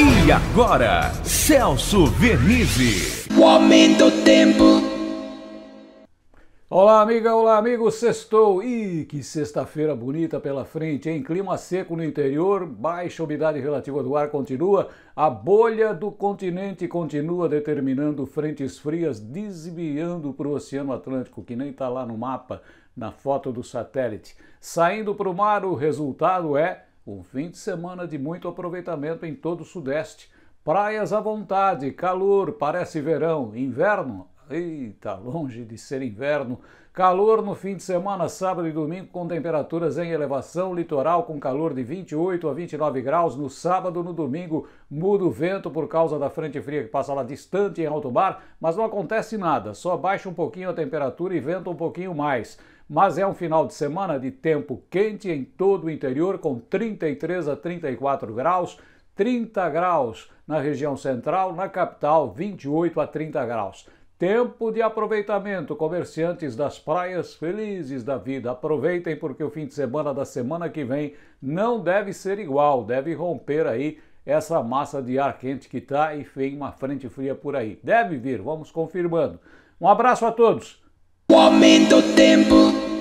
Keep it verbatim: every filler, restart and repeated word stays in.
E agora, Celso Vernizzi. O aumento do tempo. Olá, amiga, olá, amigo, sextou. Ih, que sexta-feira bonita pela frente, hein? Clima seco no interior, baixa umidade relativa do ar continua, a bolha do continente continua determinando frentes frias desviando para o Oceano Atlântico, que nem tá lá no mapa, na foto do satélite. Saindo para o mar, o resultado é um fim de semana de muito aproveitamento em todo o Sudeste. Praias à vontade, calor, parece verão, inverno. Eita, longe de ser inverno. Calor no fim de semana, sábado e domingo, com temperaturas em elevação, litoral com calor de vinte e oito a vinte e nove graus. No sábado, no domingo, muda o vento por causa da frente fria que passa lá distante em alto mar, mas não acontece nada, só baixa um pouquinho a temperatura e venta um pouquinho mais. Mas é um final de semana de tempo quente em todo o interior, com trinta e três a trinta e quatro graus, trinta graus na região central, na capital, vinte e oito a trinta graus. Tempo de aproveitamento, comerciantes das praias felizes da vida. Aproveitem porque o fim de semana da semana que vem não deve ser igual, deve romper aí essa massa de ar quente que está e vem uma frente fria por aí. Deve vir, vamos confirmando. Um abraço a todos. O aumento do tempo.